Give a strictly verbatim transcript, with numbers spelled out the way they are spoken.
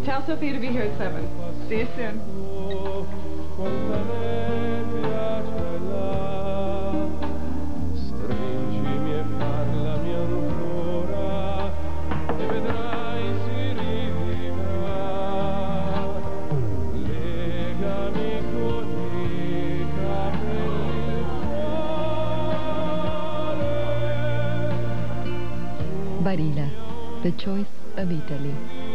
Tell Sophia to be here at seven. See you soon. Barilla, the choice of Italy.